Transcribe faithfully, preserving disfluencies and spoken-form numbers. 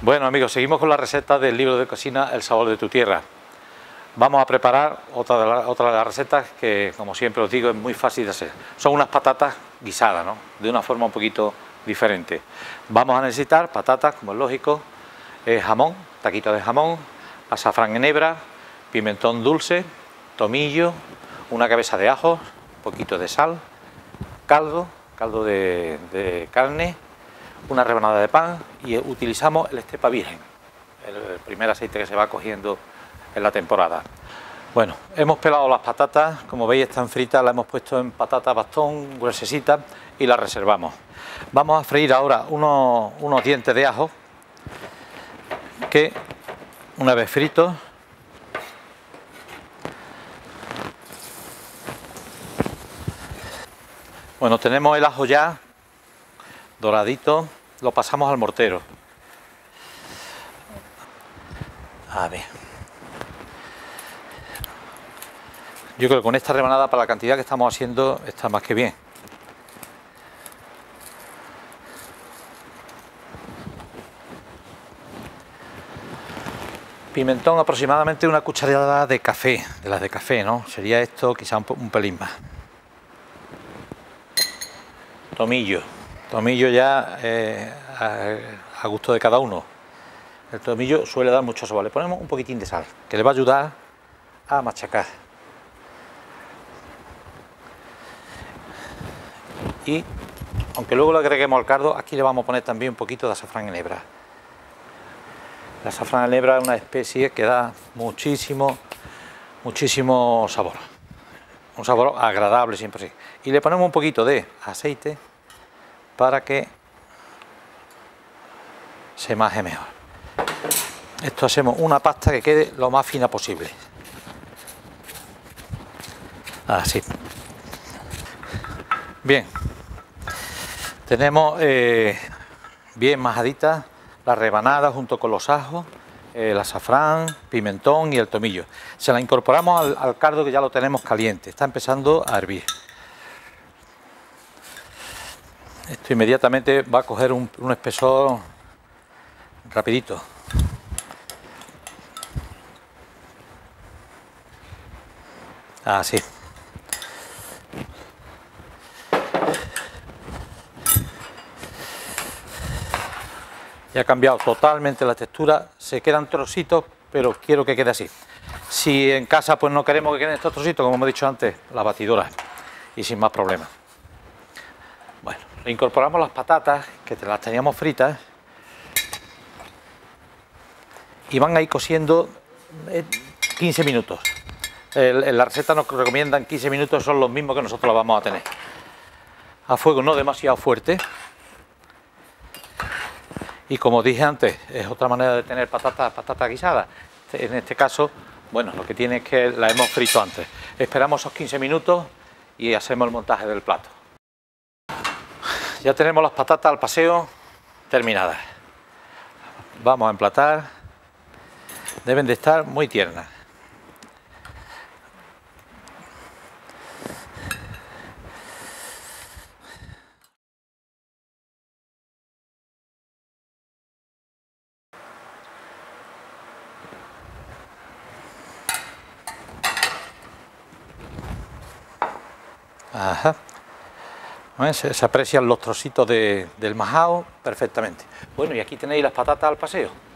Bueno amigos, seguimos con la receta del libro de cocina El sabor de tu tierra. Vamos a preparar otra de, la, otra de las recetas que, como siempre os digo, es muy fácil de hacer. Son unas patatas guisadas, ¿no? De una forma un poquito diferente. Vamos a necesitar patatas, como es lógico, eh, jamón, taquitos de jamón, azafrán en hebra, pimentón dulce, tomillo, una cabeza de ajo, un poquito de sal, caldo, caldo de, de carne, una rebanada de pan y utilizamos el estepa virgen, el, el primer aceite que se va cogiendo en la temporada. Bueno, hemos pelado las patatas, como veis están fritas, las hemos puesto en patata bastón, gruesecitas, y las reservamos. Vamos a freír ahora unos, unos dientes de ajo que, una vez fritos, bueno, tenemos el ajo ya doradito, lo pasamos al mortero. A ver, yo creo que con esta rebanada, para la cantidad que estamos haciendo, está más que bien. Pimentón, aproximadamente una cucharada de café, de las de café, ¿no? Sería esto quizá un, un pelín más. Tomillo, tomillo ya eh, a, a gusto de cada uno. El tomillo suele dar mucho sabor. Le ponemos un poquitín de sal, que le va a ayudar a machacar. Y, aunque luego le agreguemos al caldo, aquí le vamos a poner también un poquito de azafrán en hebra. La azafrán en hebra es una especie que da muchísimo, muchísimo sabor. Un sabor agradable siempre así. Y le ponemos un poquito de aceite para que se maje mejor. Esto hacemos una pasta que quede lo más fina posible. Así. Bien. Tenemos eh, bien majaditas las rebanadas junto con los ajos, el azafrán, pimentón y el tomillo. Se la incorporamos al, al caldo que ya lo tenemos caliente. Está empezando a hervir. Esto inmediatamente va a coger un, un espesor rapidito. Así. Ya ha cambiado totalmente la textura, se quedan trocitos, pero quiero que quede así. Si en casa pues no queremos que queden estos trocitos, como hemos dicho antes, la batidora, y sin más problemas. Bueno, le incorporamos las patatas, que las teníamos fritas, y van a ir cociendo quince minutos. El, en la receta nos recomiendan quince minutos, son los mismos que nosotros los vamos a tener. A fuego no demasiado fuerte. Y como dije antes, es otra manera de tener patatas patata guisadas. En este caso, bueno, lo que tiene es que la hemos frito antes. Esperamos esos quince minutos y hacemos el montaje del plato. Ya tenemos las patatas al paseo terminadas. Vamos a emplatar. Deben de estar muy tiernas. Ajá. Se, se aprecian los trocitos de, del majao perfectamente. Bueno, y aquí tenéis las patatas al paseo.